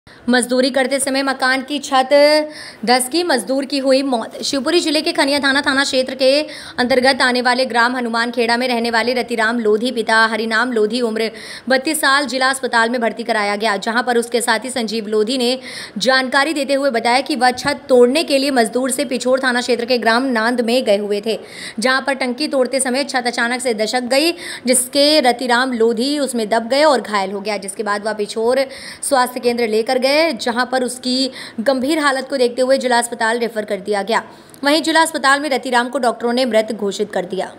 मजदूरी करते समय मकान की छत धसकी, मजदूर की हुई मौत। शिवपुरी जिले के खनिया थाना क्षेत्र के अंतर्गत आने वाले ग्राम हनुमान खेड़ा में रहने वाले रतिराम लोधी पिता हरिनाम लोधी उम्र 32 साल जिला अस्पताल में भर्ती कराया गया, जहां पर उसके साथी संजीव लोधी ने जानकारी देते हुए बताया कि वह छत तोड़ने के लिए मजदूर से पिछोर थाना क्षेत्र के ग्राम नांद में गए हुए थे, जहाँ पर टंकी तोड़ते समय छत अचानक से दशक गई, जिसके रतिराम लोधी उसमें दब गए और घायल हो गया, जिसके बाद वह पिछोर स्वास्थ्य केंद्र लेकर गए, जहां पर उसकी गंभीर हालत को देखते हुए जिला अस्पताल रेफर कर दिया गया। वहीं जिला अस्पताल में रतिराम को डॉक्टरों ने मृत घोषित कर दिया।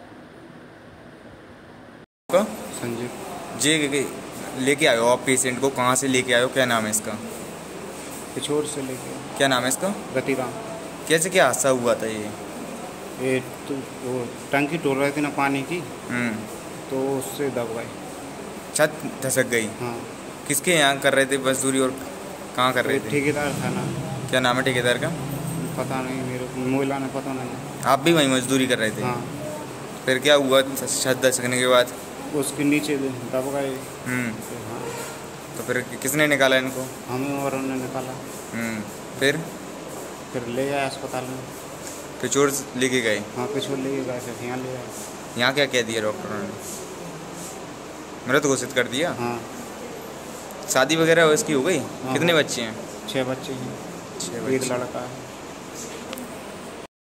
संजीव जी लेके आयो आप पेशेंट को, कहाँ से लेके आयो, क्या नाम है इसका? पिछोर से लेके। क्या नाम है इसका? रतिराम। कैसे क्या हादसा हुआ था ये तो वो टंकी तोड़ रहे थे ना पानी की, तो उससे दब गए, छत धसक गई। हाँ। किसके यहाँ कर रहे थे मजदूरी और कहाँ कर रहे थे? ठेकेदार था ना। क्या नाम है ठेकेदार का? पता नहीं, मेरे को मोहल्ला ने पता नहीं। आप भी वहीं मजदूरी कर रहे थे? हाँ। फिर क्या हुआ छत धसकने के बाद? उसके नीचे दब गए। हाँ। तो फिर किसने निकाला इनको? हमें और उन्होंने निकाला। फिर ले गए अस्पताल में। पिछोर लेके गए? हाँ, पिछोर लेके गए, फिर यहाँ ले आए। यहाँ क्या कह दिया डॉक्टरों ने? मृत घोषित कर दिया? हाँ। शादी वगैरह इसकी हो गई? हाँ। कितने बच्चे हैं? 6 बच्चे हैं। 6 बच्चे। एक लड़का है।